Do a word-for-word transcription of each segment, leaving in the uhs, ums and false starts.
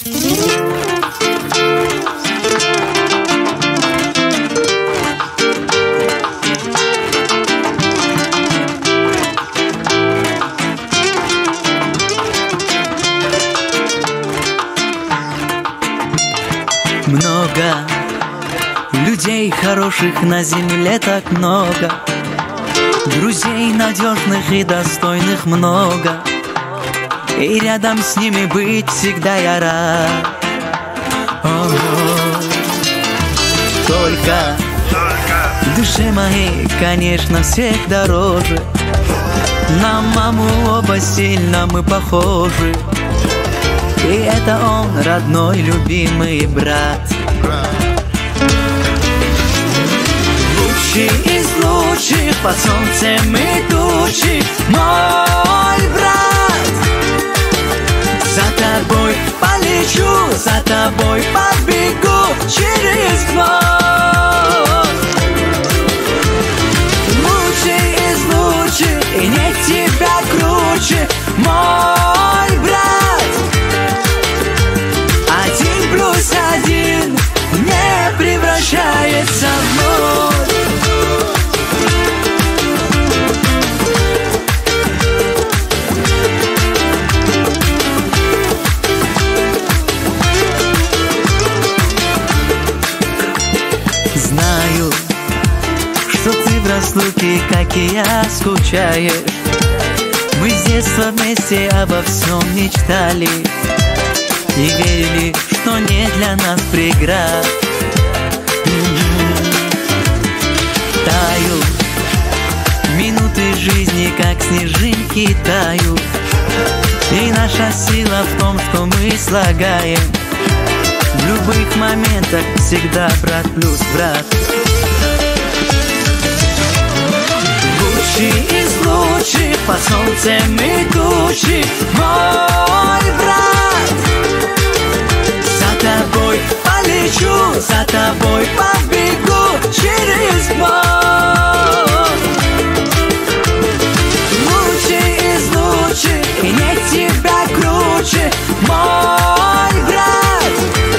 Много людей хороших на земле, так много друзей надежных и достойных много, и рядом с ними быть всегда я рад. О-о-о. Только в душе моей, конечно, всех дороже. На маму оба сильно мы похожи, и это он, родной, любимый брат. Лучший из лучших, под солнцем идущий, мой брат. За тобой полечу, за тобой побегу через год. Лучший из лучших, и нет тебя круче, мой брат. Один плюс один не превращается в ноль. Знаю, что ты в разлуке, как и я, скучаешь. Мы с детства вместе обо всем мечтали и верили, что нет для нас преград. Тают минуты жизни, как снежинки тают, и наша сила в том, что мы слагаем в любых моментах всегда брат плюс брат. Лучший из лучших, под солнцем идущий, мой брат. За тобой полечу, за тобой побегу через год. Лучший из лучших, и нет тебя круче, мой брат.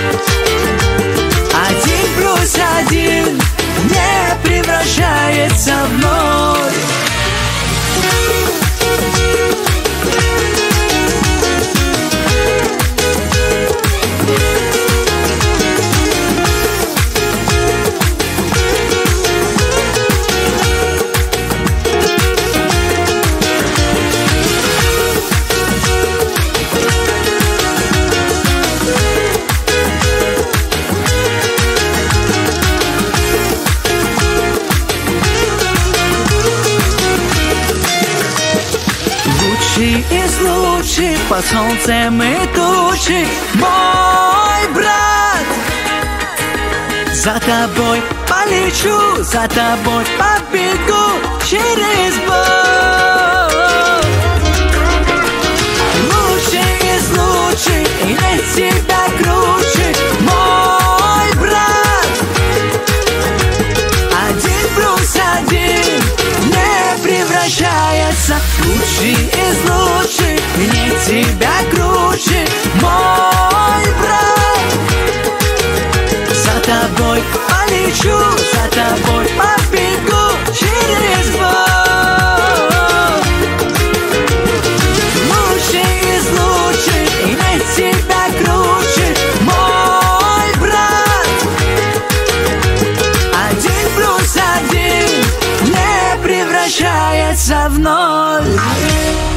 Один плюс один не превращается в ноль. Лучший из лучших, под солнцем идущий, мой брат. За тобой полечу, за тобой побегу через год. Лучший из лучших, и нет тебя круче, мой брат. Один плюс один не превращается. Лучший из лучших, и нет тебя круче, мой брат. За тобой полечу, за тобой побегу через год. Лучший из лучших, и нет тебя круче, мой брат. Один плюс один не превращается в ноль.